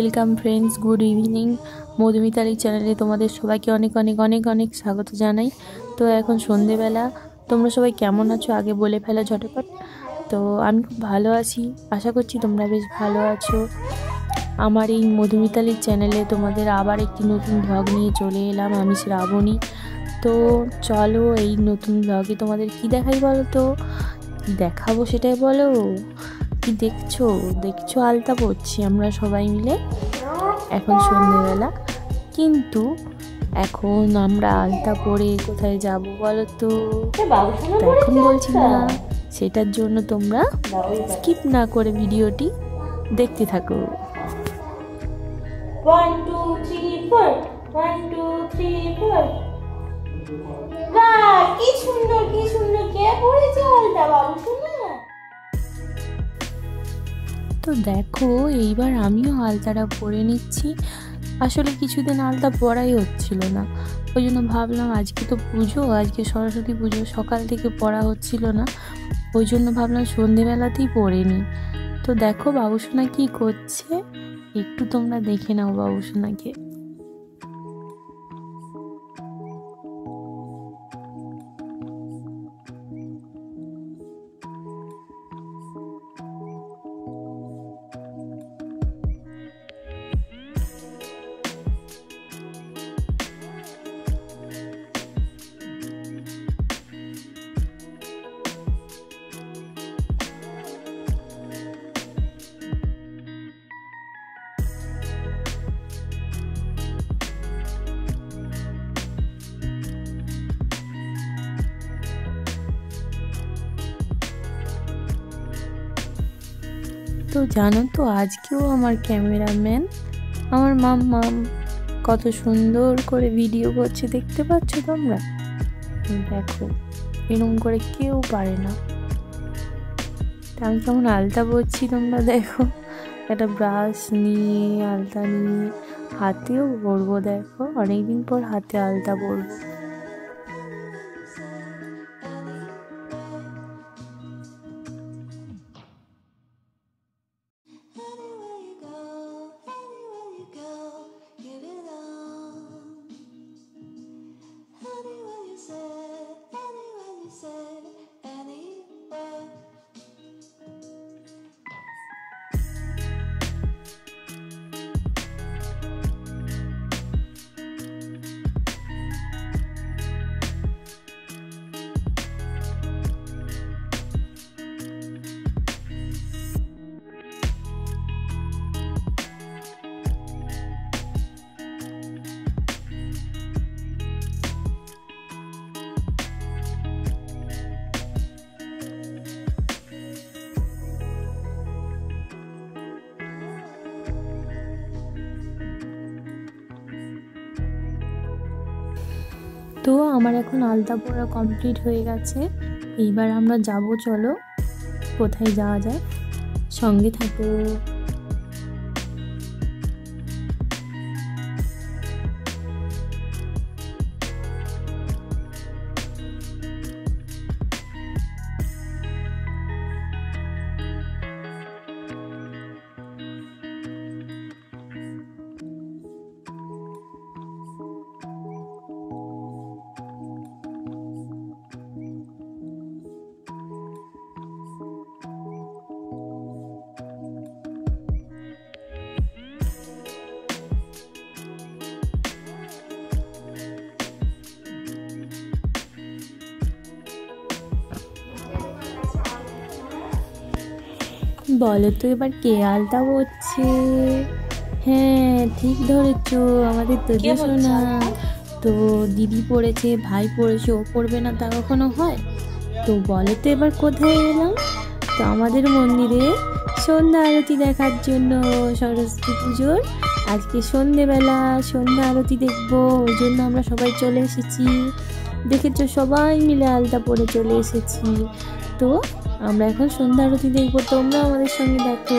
Welcome friends, good evening. মধুমিতালি চ্যানেলে তোমাদের সবাইকে অনেক অনেক অনেক অনেক স্বাগত জানাই। তো এখন সন্ধেবেলা, তোমরা সবাই কেমন আছো আগে বলে ফেলা ঝটপট। তো আমি খুব ভালো আছি, আশা করছি তোমরা বেশ ভালো আছো। আমার এই মধুমিতালির চ্যানেলে তোমাদের আবার একটি নতুন ব্লগ নিয়ে চলে এলাম, আমি শ্রাবণী। তো চলো এই নতুন ব্লগে তোমাদের কি দেখাই বলো তো, কি দেখাবো সেটাই বলো। কি দেখছো আলতা পড়ছি আমরা সবাই মিলে এখন সন্ধেবেলা। কিন্তু এখন আমরা আলতা পরে কোথায় যাব বলো তো, এখন বলছি না, সেটার জন্য তোমরা স্কিপ না করে ভিডিওটি দেখতে থাকো। 1 2 3 4 1 2 3 4 বাহ, কি সুন্দর কে পড়েছে আলতা বাবু শোনা। তো দেখো এইবার আমিও আলতাটা পরে নিচ্ছি। আসলে কিছুদিন আলতা পরাই হচ্ছিল না, ওই জন্য ভাবলাম আজকে তো পুজো, আজকে সরস্বতী পুজো, সকাল থেকে পড়া হচ্ছিল না, ওই জন্য ভাবলাম সন্ধেবেলাতেই পরে নিই। তো দেখো বাবুসোনা কি করছে, একটু তোমরা দেখে নাও বাবুসোনাকে। তো জানো তো আজকেও আমার ক্যামেরাম্যান আমার মাম্মাম কত সুন্দর করে ভিডিও করছে, দেখতে পাচ্ছ তোমরা? দেখো এরকম করে কেউ পারে না। আমি কেমন আলতা পরছি তোমরা দেখো, একটা ব্রাশ নিয়ে আলতা নিয়ে হাতেও পরবো। দেখো অনেকদিন পর হাতে আলতা পরবো। তো আমার এখন আলতা পরা কমপ্লিট হয়ে গেছে, এইবার আমরা যাব। চলো কোথায় যাওয়া যায়, সঙ্গে থাকো। বলো তো এবার কে আলতা পড়ছে? হ্যাঁ ঠিক ধরেছো, আমাদের তোজো সোনা। তো দিদি পড়েছে, ভাই পড়েছে, ও পড়বে না তা কখনো হয়? তো বলো তো এবার কোথায় এলাম? তো আমাদের মন্দিরে সন্ধ্যা আরতি দেখার জন্য, সরস্বতী পুজোর আজকে সন্ধেবেলা সন্ধ্যা আরতি দেখবো, ওই জন্য আমরা সবাই চলে এসেছি। দেখেছো সবাই মিলে আলতা পরে চলে এসেছি। তো আমরা এখন সন্ধ্যা আরতি দেখবো, তোমরা আমাদের সঙ্গে দেখো।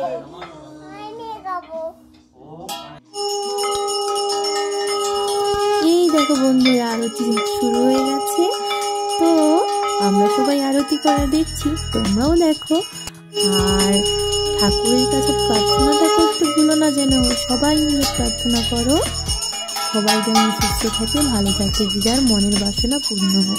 এই দেখো বন্ধুরা, আরতি শুরু হয়ে গেছে। তো আমরা সবাই আরতি করা দেখছি, তোমরাও দেখো। আর ঠাকুরের কাছে প্রার্থনাটা করতে ভুলো না যেন। সবাই মিলে প্রার্থনা করো, সবাই যেন সুস্থ থাকে, ভালো থাকে, যার মনের বাসনা পূর্ণ হোক।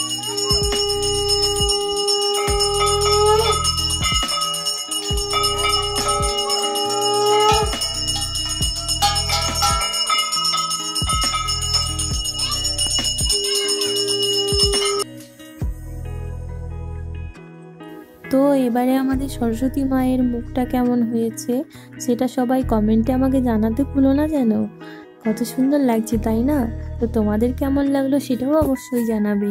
তো এবারে আমাদের সরস্বতী মায়ের মুখটা কেমন হয়েছে সেটা সবাই কমেন্টে আমাকে জানাতে ভুলো না যেন। কত সুন্দর লাগছে তাই না? তো তোমাদের কেমন লাগলো সেটাও অবশ্যই জানাবে।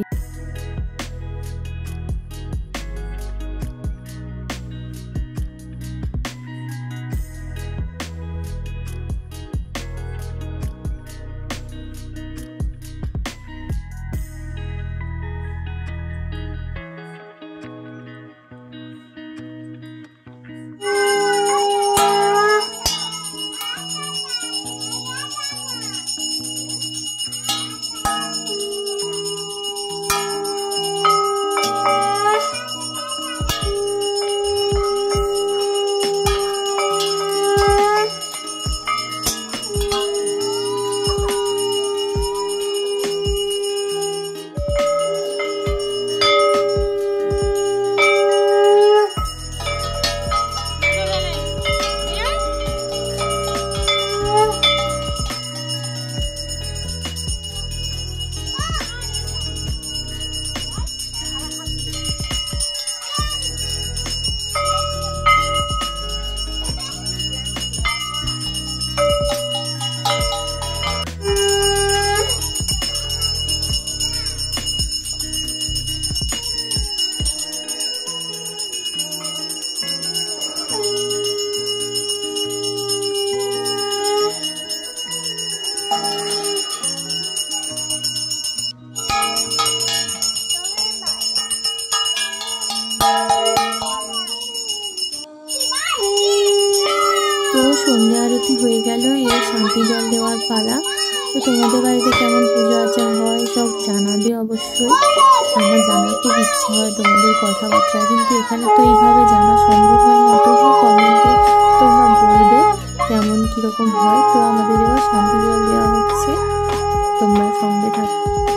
সন্ধ্যা আরতি হয়ে গেল, এর শান্তি জল দেওয়ার পালা। তো তোমাদের বাড়িতে কেমন পুজো আচার হয় সব জানাবে অবশ্যই। আমার জানার খুব ইচ্ছে হয় তোমাদের কথাবার্তা, কিন্তু এখানে তো এইভাবে জানা সম্ভব হয় না। তবু কমেন্টে তোমরা বলবে কেমন কীরকম হয়। তো আমাদের এবার শান্তি জল দেওয়া হচ্ছে, তোমরা সঙ্গে থাকো।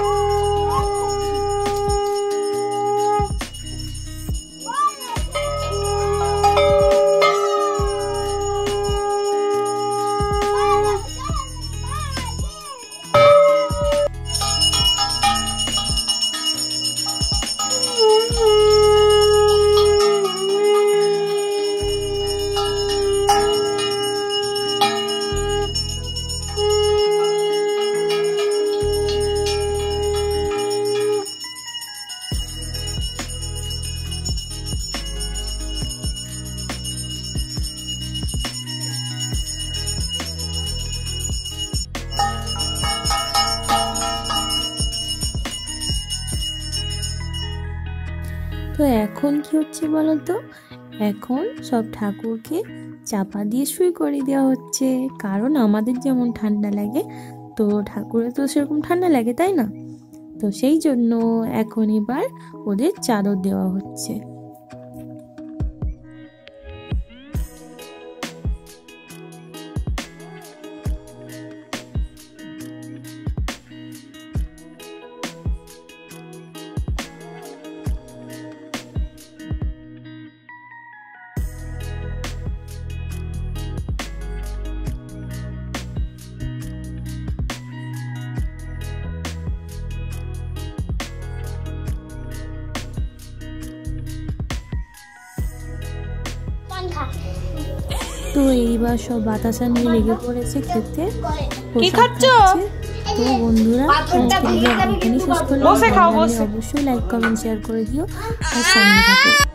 তো এখন কি হচ্ছে বলো তো, এখন সব ঠাকুরকে চাপা দিয়ে শুই করে দেওয়া হচ্ছে। কারণ আমাদের যেমন ঠান্ডা লাগে, তো ঠাকুরের তো সেরকম ঠান্ডা লাগে তাই না? তো সেই জন্য এখন এবার ওদের চাদর দেওয়া হচ্ছে। তো এইবার সব বাতাসা নিয়ে লেগে পড়েছে খেতে। কি খাচ্ছ? তো বন্ধুরা এখানে শেষ করলাম। অবশ্যই লাইক কমেন্ট শেয়ার করে দিও আর সঙ্গে থাকো।